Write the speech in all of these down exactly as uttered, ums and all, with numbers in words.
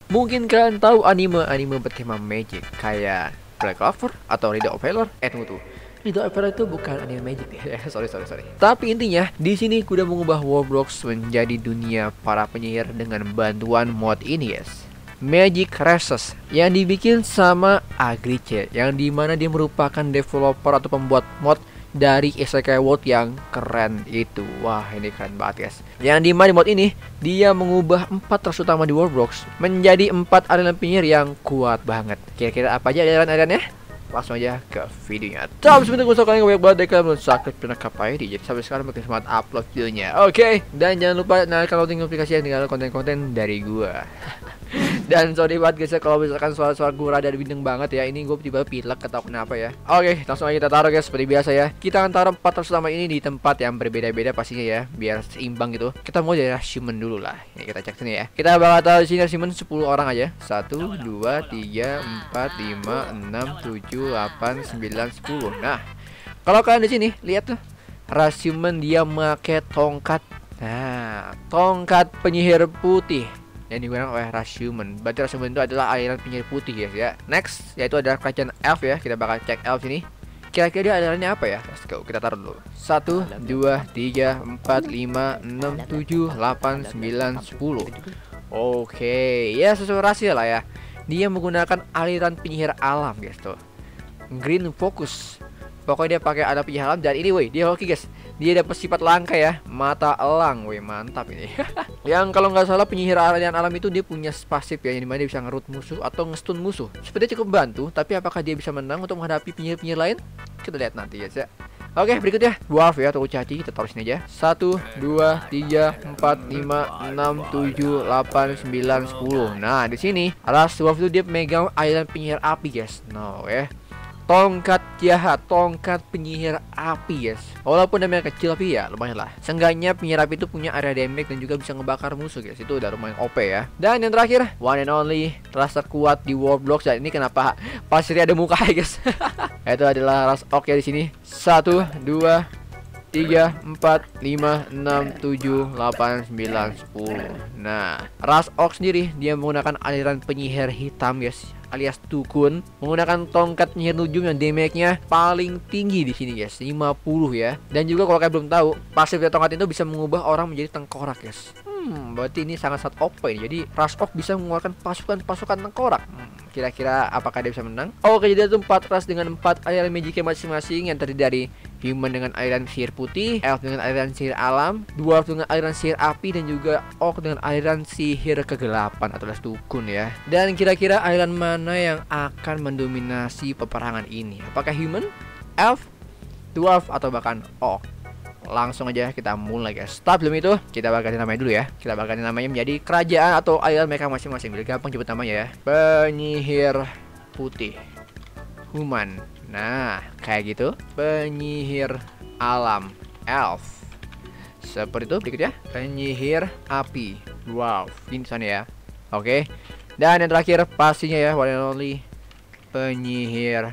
Mungkin kalian tahu anime-anime bertema magic kayak Black Clover atau Riddle of Valor. Eh tunggu tuh. Riddle of Valor itu bukan anime magic ya. sorry sorry sorry. Tapi intinya di sini aku udah mengubah Roblox menjadi dunia para penyihir dengan bantuan mod ini, guys. Magic Races yang dibikin sama Agrice, yang dimana dia merupakan developer atau pembuat mod dari Isekai World yang keren itu. Wah, ini keren banget, guys. Yang dimana di mod ini dia mengubah empat ras utama di Roblox menjadi empat aliran penyihir yang kuat banget. Kira-kira apa aja aliran-alirannya? Langsung aja ke videonya. Tapi sebentar gue kalian banyak banget deh, kalian belum subscribe channel K P I D. Jadi sampai sekarang makin semangat upload videonya. Oke, okay. Dan jangan lupa nyalakan lonceng notifikasi yang tinggal konten-konten dari gua. Dan sorry banget guys ya kalau misalkan suara-suara gue rada bindeng banget ya. Ini gue tiba-tiba pilek atau kenapa ya. Oke, langsung aja kita taruh guys seperti biasa ya. Kita akan taruh empat ras utama ini di tempat yang berbeda-beda pastinya ya, biar seimbang gitu. Kita mau dari ras human dulu lah. Ini kita cek sini ya. Kita bakal taruh di sini ras human sepuluh orang aja. satu, dua, tiga, empat, lima, enam, tujuh, delapan, sembilan, sepuluh. Nah, kalau kalian di sini lihat tuh, ras human dia pakai tongkat. Nah, tongkat penyihir putih yang digunakan oleh ras human. Berarti ras human itu adalah aliran penyihir putih guys ya. Next, yaitu adalah kerajaan elf ya. Kita bakal cek elf sini. Kira-kira dia alirannya apa ya? Let's go, kita taruh dulu. satu, dua, tiga, empat, lima, enam, tujuh, delapan, sembilan, sepuluh. Oke, ya sesuai rasio lah ya. Dia menggunakan aliran penyihir alam guys tuh. Green Focus. Pokoknya dia pakai ada penyihir alam. Dan ini woi, dia hoki guys. Dia dapat sifat langka ya, mata elang, wih mantap ini. Yang kalau nggak salah penyihir aliran alam itu dia punya pasif ya, yang dimana dia bisa ngerut musuh atau ngestun musuh. Sepertinya cukup bantu, tapi apakah dia bisa menang untuk menghadapi penyihir-penyihir lain? Kita lihat nanti guys ya. Oke, berikutnya dwarf ya atau kurcaci, kita taruh sini aja. Satu, dua, tiga, empat, lima, enam, tujuh, delapan, sembilan, sepuluh. Nah di sini ras dwarf itu dia megang aliran penyihir api guys. No ya. Tongkat jahat, tongkat penyihir api guys. Walaupun damage kecil tapi ya lumayan lah. Seenggaknya penyihir api itu punya area damage dan juga bisa ngebakar musuh guys. Itu udah lumayan O P ya. Dan yang terakhir, one and only rasa kuat di Roblox. Dan ini kenapa pasirnya ada muka ya guys. Itu adalah ras orc ya di sini. Satu, dua, tiga, empat, lima, enam, tujuh, delapan, sembilan, sepuluh. Nah, ras orc sendiri dia menggunakan aliran penyihir hitam guys, alias Tukun, menggunakan tongkat penyihir nujum yang damage-nya paling tinggi di sini guys, lima puluh ya. Dan juga kalau kalian belum tahu, pasif dari tongkat itu bisa mengubah orang menjadi tengkorak guys. Hmm, berarti ini sangat-sangat O P. Jadi ras orc bisa mengeluarkan pasukan-pasukan tengkorak. Hmm, kira-kira apakah dia bisa menang? Oke, jadi itu empat ras dengan empat aliran magic masing-masing yang terdiri dari human dengan aliran sihir putih, elf dengan aliran sihir alam, dwarf dengan aliran sihir api, dan juga orc dengan aliran sihir kegelapan atau Tukun ya. Dan kira-kira aliran mana yang akan mendominasi peperangan ini? Apakah human, elf, dwarf, atau bahkan orc? Langsung aja kita mulai guys. Tapi belum itu kita bakal ganti namanya dulu ya. Kita bakal ganti namanya menjadi kerajaan atau aliran mereka masing-masing. Biar gampang sebut namanya ya. Penyihir putih, human. Nah kayak gitu. Penyihir alam, elf. Seperti itu. Berikutnya penyihir api, dwarf. Ini sana ya. Oke. Dan yang terakhir pastinya ya, one and only, penyihir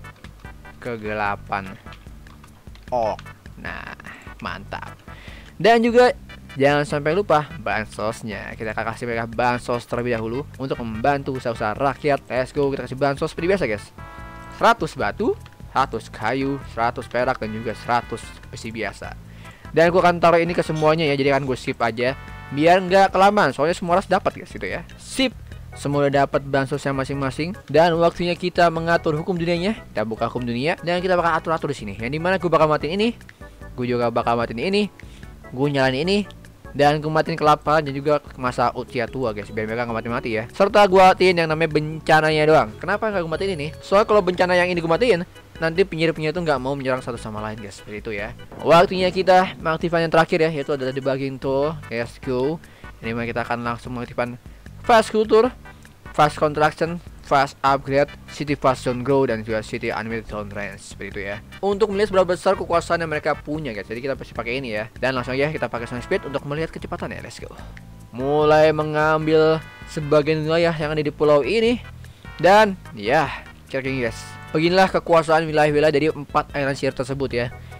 kegelapan, orc. Nah mantap. Dan juga jangan sampai lupa bansosnya. Kita akan kasih mereka bansos terlebih dahulu untuk membantu usaha-usaha rakyat. Let's go, kita kasih bansos seperti biasa guys. Seratus batu, seratus kayu, seratus perak, dan juga seratus besi biasa. Dan gue akan taruh ini ke semuanya ya. Jadi akan gue skip aja biar nggak kelamaan, soalnya semua ras dapat guys gitu ya. Sip, semua udah dapat bansosnya masing-masing. Dan waktunya kita mengatur hukum dunianya. Kita buka hukum dunia dan kita bakal atur-atur di sini. Yang dimana gue bakal matiin ini, gue juga bakal matiin ini, gue nyalain ini, dan gue matiin kelaparan dan juga masa usia tua guys, biar mereka nggak mati-mati ya. Serta gue matiin yang namanya bencananya doang. Kenapa nggak gue matiin ini? Soalnya kalau bencana yang ini gue matiin, nanti penyihir-penyihir itu nggak mau menyerang satu sama lain guys. Seperti itu ya. Waktunya kita mengaktifkan yang terakhir ya, yaitu adalah debugging tool. Let's go. Ini mana kita akan langsung mengaktifkan fast culture, fast contraction, fast upgrade, city fast zone grow, dan juga city animated zone range. Seperti itu ya. Untuk melihat seberapa besar kekuasaan yang mereka punya guys. Jadi kita pasti pakai ini ya. Dan langsung aja kita pakai sound speed untuk melihat kecepatan ya. Let's go. Mulai mengambil sebagian wilayah yang ada di pulau ini. Dan ya, kira-kira guys, beginilah kekuasaan wilayah-wilayah dari empat aliran sihir tersebut ya.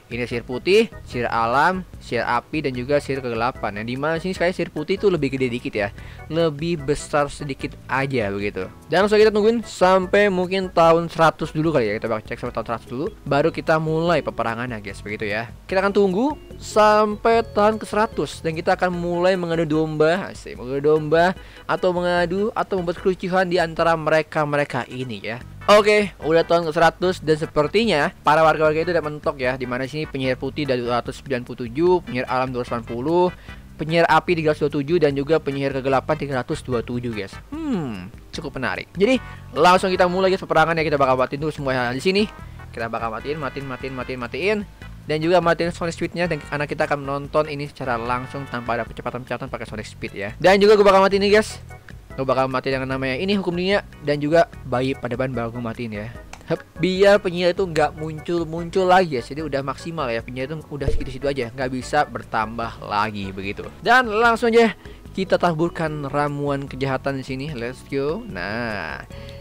Ini sihir putih, sihir alam, sihir api, dan juga sihir kegelapan. Yang dimana sini kayak sihir putih itu lebih gede dikit ya, lebih besar sedikit aja begitu. Dan langsung kita tungguin sampai mungkin tahun seratus dulu kali ya. Kita bakal cek sampai tahun seratus dulu, baru kita mulai peperangannya guys, begitu ya. Kita akan tunggu sampai tahun ke seratus dan kita akan mulai mengadu domba, asik, mengadu domba atau mengadu atau membuat kerucuhan di antara mereka-mereka ini ya. Oke, udah tahun ke seratus dan sepertinya para warga-warga itu udah mentok ya. Dimana sini penyihir putih dari dua ratus sembilan puluh tujuh, penyihir alam dua ratus delapan puluh, penyihir api tiga ratus dua puluh tujuh, dan juga penyihir kegelapan tiga ratus dua puluh tujuh guys. Hmm, cukup menarik. Jadi langsung kita mulai guys peperangan ya. Kita bakal matiin dulu semua hal di sini. Kita bakal matiin, matiin, matiin, matiin, matiin. Dan juga matiin Sonic Speednya, dan karena kita akan menonton ini secara langsung tanpa ada percepatan-percepatan pakai Sonic Speed ya. Dan juga gue bakal matiin ini guys. Gue bakal matiin yang namanya ini hukum dunia, dan juga bayi pada ban bakal gue matiin ya. Hup, biar penyihir itu nggak muncul-muncul lagi ya. Jadi udah maksimal ya, penyihir itu udah segitu-situ aja, nggak bisa bertambah lagi begitu. Dan langsung aja kita taburkan ramuan kejahatan di sini. Let's go. Nah,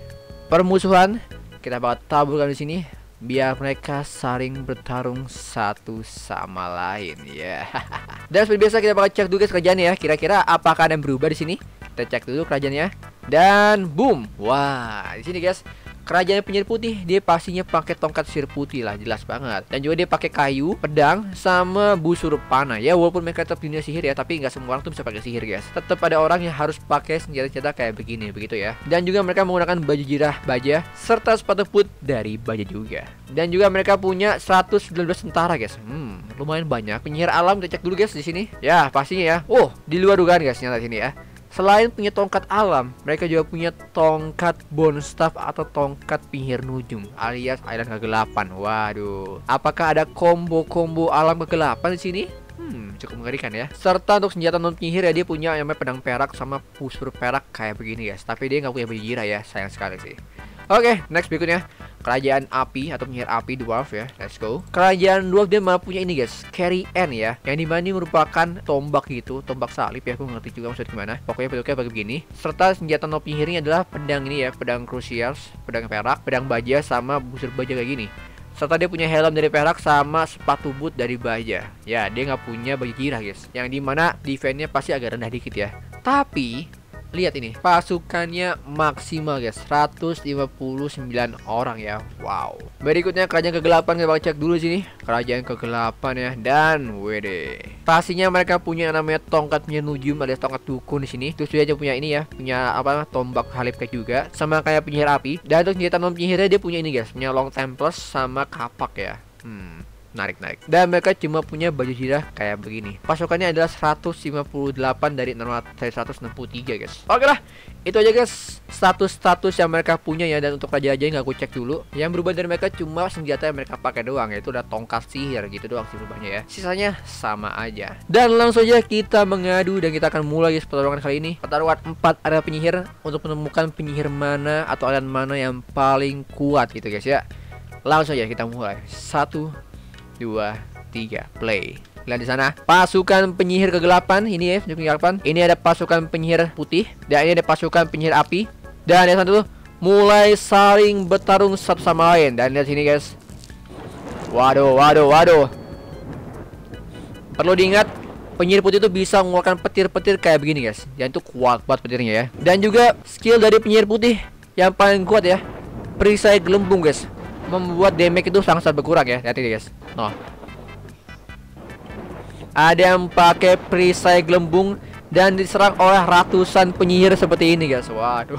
permusuhan kita bakal taburkan di sini biar mereka saling bertarung satu sama lain ya. Dan seperti biasa kita bakal cek dulu guys kerajaannya ya. Kira-kira apakah ada yang berubah di sini? Kita cek dulu kerajaannya. Dan boom. Wah, di sini guys, kerajaan penyihir putih dia pastinya pakai tongkat sihir putih lah, jelas banget. Dan juga dia pakai kayu, pedang, sama busur panah. Ya walaupun mereka tetap dunia sihir ya, tapi nggak semua orang tuh bisa pakai sihir guys. Tetap ada orang yang harus pakai senjata-senjata kayak begini begitu ya. Dan juga mereka menggunakan baju jirah baja serta sepatu put dari baja juga. Dan juga mereka punya seratus sembilan belas tentara guys. Hmm, lumayan banyak. Penyihir alam kita cek dulu guys di sini. Ya pastinya ya. Oh, di luar dugaan guys nyata sini ya. Selain punya tongkat alam, mereka juga punya tongkat bone staff atau tongkat penyihir nujum alias island kegelapan. Waduh, apakah ada combo-combo alam kegelapan di sini? Hmm, cukup mengerikan ya. Serta untuk senjata non penyihir ya, dia punya yang namanya pedang perak sama busur perak kayak begini guys. Tapi dia nggak punya baju jirah ya, sayang sekali sih. Oke, next berikutnya kerajaan api atau penyihir api dwarf ya. Let's go. Kerajaan dwarf dia malah punya ini guys, carry N ya, yang dimana ini merupakan tombak gitu, tombak salib ya, aku ngerti juga maksudnya gimana. Pokoknya bentuknya bagi begini. Serta senjata non penyihirnya adalah pedang ini ya, pedang crucials, pedang perak, pedang baja sama busur baja kayak gini. Serta dia punya helm dari perak sama sepatu boot dari baja. Ya, dia nggak punya baju jirah guys, yang dimana defense-nya pasti agak rendah dikit ya. Tapi lihat ini, pasukannya maksimal guys, seratus lima puluh sembilan orang ya. Wow. Berikutnya kerajaan kegelapan, kita bakal cek dulu sini. Kerajaan kegelapan ya. Dan wede, pastinya mereka punya yang namanya tongkat penyihir nujum alias tongkat dukun di sini. Terus dia aja punya ini ya, punya apa, tombak halip kayak juga, sama kayak penyihir api. Dan untuk senjata non penyihirnya dia punya ini guys, punya long temples sama kapak ya. Hmm, narik-narik. Dan mereka cuma punya baju jirah kayak begini. Pasukannya adalah seratus lima puluh delapan dari seratus enam puluh tiga guys. Oke lah, itu aja guys status-status yang mereka punya ya. Dan untuk raja-raja nggak aku cek dulu. Yang berubah dari mereka cuma senjata yang mereka pakai doang, yaitu udah tongkat sihir gitu doang sih berubahnya ya. Sisanya sama aja. Dan langsung aja kita mengadu dan kita akan mulai guys pertarungan kali ini. Pertarungan empat area penyihir untuk menemukan penyihir mana atau aliran mana yang paling kuat gitu guys ya. Langsung aja kita mulai. Satu, dua, tiga, play. Lihat di sana pasukan penyihir kegelapan ini ya, kegelapan. Ini ada pasukan penyihir putih dan ini ada pasukan penyihir api. Dan yang satu mulai saling bertarung satu sama lain. Dan lihat sini guys. Waduh, waduh, waduh. Perlu diingat, penyihir putih itu bisa mengeluarkan petir-petir kayak begini guys. Dan itu kuat banget petirnya ya. Dan juga skill dari penyihir putih yang paling kuat ya, perisai gelembung guys, membuat damage itu sangat berkurang ya. Lihat ini guys. Noh. Ada yang pakai perisai gelembung dan diserang oleh ratusan penyihir seperti ini guys. Waduh.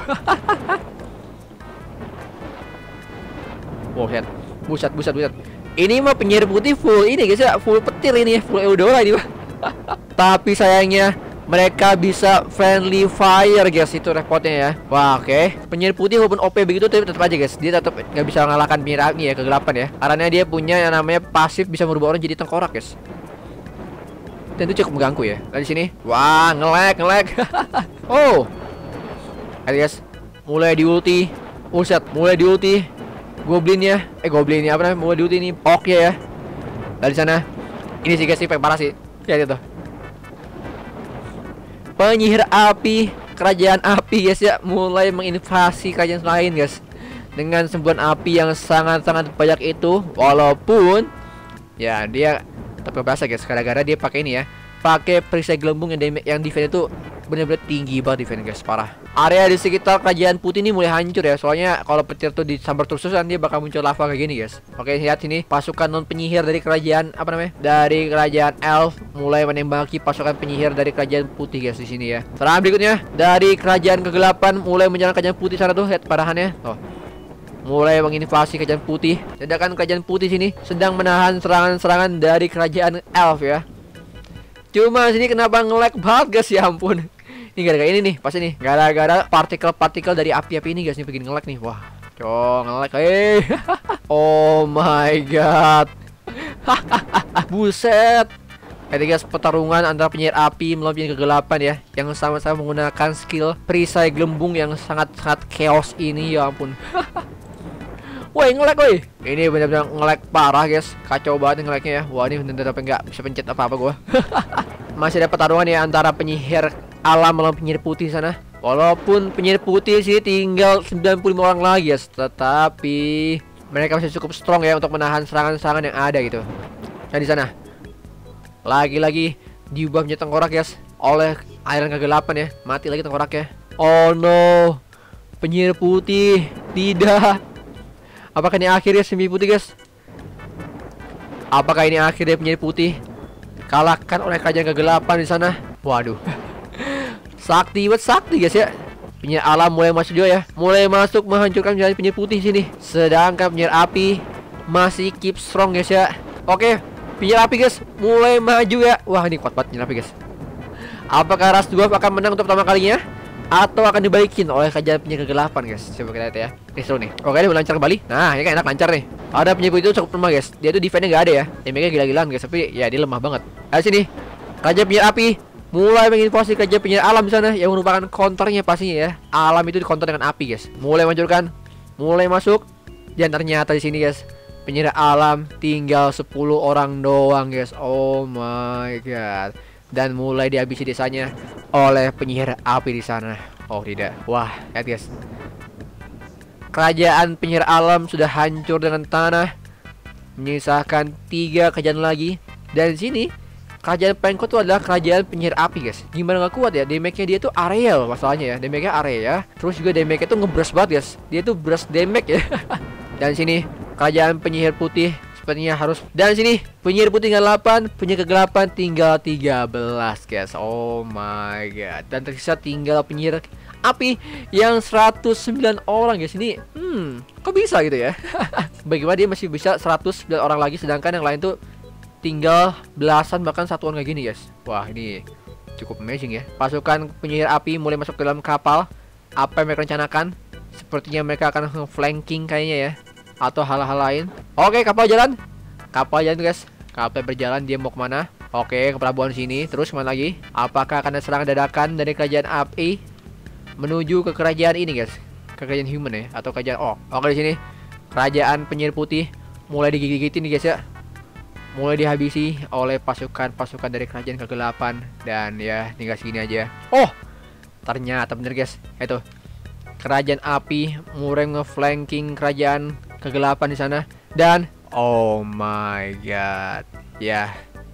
Wow, lihat. Buset, buset, buset. Ini mah penyihir putih full ini guys ya, full petir ini, full Eudora ini. Tapi sayangnya mereka bisa friendly fire guys, itu repotnya ya. Wah, oke. Okay. Penyihir putih walaupun O P begitu tapi tetap aja guys, dia tetap nggak bisa mengalahkan penyihir ini ya, kegelapan ya. Karena dia punya yang namanya pasif bisa merubah orang jadi tengkorak guys. Dan itu cukup mengganggu ya. Dari sini, wah, nge-lag, nge-lag. Oh. Ayo guys, mulai di ulti. Uset, mulai di ulti. Goblinnya, eh goblinnya apa namanya? Mulai di ulti ini. Oke ya. Dari sana. Ini sih guys, sih parah sih. Lihat itu. Penyihir api, kerajaan api guys ya, mulai menginvasi kerajaan lain guys dengan sembuhan api yang sangat-sangat banyak itu. Walaupun Ya dia tapi berasa guys, gara-gara dia pakai ini ya, pakai perisai gelembung yang damage, yang defense itu bener-bener tinggi banget defense guys, parah. Area di sekitar kerajaan putih ini mulai hancur ya, soalnya kalau petir tuh disambar terus-terusan dia bakal muncul lava kayak gini guys. Oke, lihat sini pasukan non penyihir dari kerajaan apa namanya? Dari kerajaan elf mulai menembaki pasukan penyihir dari kerajaan putih guys di sini ya. Serangan berikutnya dari kerajaan kegelapan mulai menyerang kerajaan putih sana tuh, lihat parahannya. Tuh. Mulai menginvasi kerajaan putih. Sedangkan kerajaan putih sini sedang menahan serangan-serangan dari kerajaan elf ya. Cuma sini kenapa nge-lag banget guys, ya ampun. Ini gara-gara ini nih, pasti nih gara-gara partikel-partikel dari api-api ini guys, nih bikin nge-lag nih. Wah, cong nge-lag. Eh. Oh my god. Buset. Jadi guys, pertarungan antara penyihir api melawan penyihir kegelapan ya, yang sama-sama menggunakan skill perisai gelembung yang sangat-sangat chaos ini, ya ampun. Woi, nge-lag woi. Ini benar-benar nge-lag parah guys. Kacau banget nge-lagnya ya. Wah, ini benar-benar nggak bisa pencet apa-apa gua. Masih ada pertarungan ya antara penyihir alam melawan penyihir putih sana. Walaupun penyihir putih sih tinggal sembilan puluh lima orang lagi guys, tetapi mereka masih cukup strong ya untuk menahan serangan-serangan yang ada gitu. Dan di sana lagi-lagi diubah menjadi tengkorak guys oleh aliran kegelapan ya. Mati lagi tengkoraknya. Oh no. Penyihir putih tidak. Apakah ini akhirnya semi putih guys? Apakah ini akhirnya penyihir putih kalahkan oleh kerajaan kegelapan di sana? Waduh. Sakti buat sakti guys ya. Penyihir alam mulai masuk juga ya. Mulai masuk menghancurkan jalan penyihir putih sini. Sedangkan penyihir api masih keep strong guys ya. Oke, penyihir api guys mulai maju ya. Wah, ini kuat banget penyihir api guys. Apakah ras dwarf akan menang untuk pertama kalinya? Atau akan dibalikin oleh kerajaan penyihir kegelapan guys? Coba kita lihat ya. Ini seru nih. Oke, dia melancar kembali. Nah, ini kan enak lancar nih. Ada penyihir putih itu cukup lemah guys. Dia tuh defense-nya nggak ada ya. Damage-nya gila-gilaan guys. Tapi ya dia lemah banget. Ayo sini. Kerajaan penyihir api mulai menginvasi kerajaan penyihir alam di sana, yang merupakan counternya pastinya ya. Alam itu di counter dengan api guys. Mulai mencurkan, mulai masuk. Dan ternyata di sini guys, penyihir alam tinggal sepuluh orang doang guys. Oh my god. Dan mulai dihabisi desanya oleh penyihir api di sana. Oh tidak. Wah, lihat guys. Kerajaan penyihir alam sudah hancur dengan tanah. Menyisakan tiga kerajaan lagi. Dan di sini kerajaan paling kuat itu adalah kerajaan penyihir api guys. Gimana gak kuat ya? Damage-nya dia tuh area loh masalahnya ya. Damage-nya area. Terus juga damage-nya tuh ngeburst banget guys. Dia tuh burst damage ya. Dan sini kerajaan penyihir putih sepertinya harus. Dan sini penyihir putih tinggal delapan, penyihir kegelapan tinggal tiga belas guys. Oh my god. Dan tersisa tinggal penyihir api yang seratus sembilan orang guys. Ini hmm, kok bisa gitu ya? Bagaimana dia masih bisa seratus sembilan orang lagi, sedangkan yang lain tuh tinggal belasan bahkan satuan kayak gini guys. Wah, ini cukup amazing ya. Pasukan penyihir api mulai masuk ke dalam kapal. Apa yang mereka rencanakan? Sepertinya mereka akan flanking kayaknya ya, atau hal-hal lain. Oke, kapal jalan. Kapal jalan guys. Kapal berjalan, dia mau kemana? Oke, ke pelabuhan sini. Terus kemana lagi? Apakah akan ada serangan dadakan dari kerajaan api menuju ke kerajaan ini guys? Ke kerajaan human ya, atau kerajaan oh. Oke, di sini kerajaan penyihir putih mulai digigit-gigitin nih guys ya. Mulai dihabisi oleh pasukan-pasukan dari kerajaan kegelapan. Dan ya tinggal segini aja. Oh, ternyata bener guys. Itu kerajaan api mulai nge-flanking kerajaan kegelapan di sana. Dan oh my god. Ya,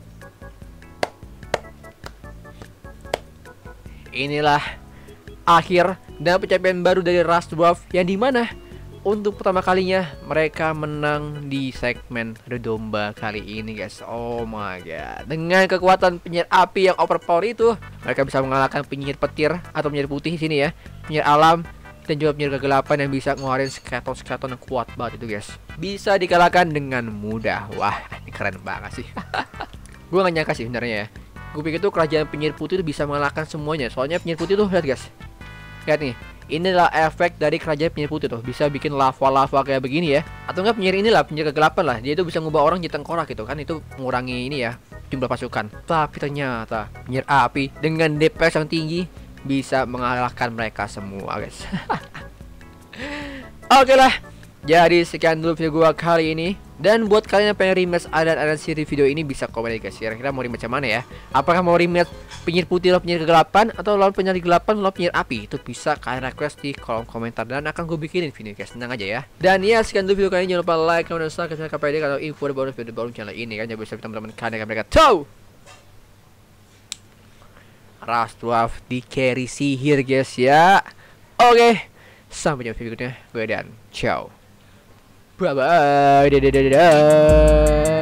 inilah akhir dan pencapaian baru dari ras dwarf, yang dimana untuk pertama kalinya mereka menang di segmen adu domba kali ini guys. Oh my god. Dengan kekuatan penyihir api yang overpower itu, mereka bisa mengalahkan penyihir petir atau penyihir putih sini ya, penyihir alam, dan juga penyihir kegelapan yang bisa ngeluarin skeleton-skeleton yang kuat banget itu guys. Bisa dikalahkan dengan mudah. Wah, ini keren banget sih. Gue gak nyangka sih sebenarnya ya. Gue pikir tuh kerajaan penyihir putih itu bisa mengalahkan semuanya. Soalnya penyihir putih tuh, lihat guys. Lihat nih. Inilah efek dari kerajaan penyihir putih tuh. Bisa bikin lava-lava kayak begini ya. Atau enggak penyihir inilah, penyihir kegelapan lah. Dia itu bisa ngubah orang jadi tengkorak gitu kan. Itu mengurangi ini ya, jumlah pasukan. Tapi ternyata penyihir api dengan D P S yang tinggi bisa mengalahkan mereka semua guys. Oke lah, Jadi sekian dulu video gua kali ini. Dan buat kalian yang pengen rematch adan-adan seri video ini, bisa komen ya guys. Kira-kira mau rematch yang mana ya? Apakah mau rematch penyihir putih lawan penyihir kegelapan, atau lawan penyihir kegelapan lawan penyihir api? Itu bisa kalian request di kolom komentar dan akan gue bikinin video guys. Tenang aja ya. Dan ya sekian dulu video kali ini. Jangan lupa like, comment, dan subscribe channel K P D kalau info dan bonus video baru channel ini kan. Jangan bisa teman-teman kalian mereka. Ciao. Rastwaf di carry sihir guys ya. Oke, sampai jumpa video berikutnya. Gue dan ciao. Bye bye. Dadah.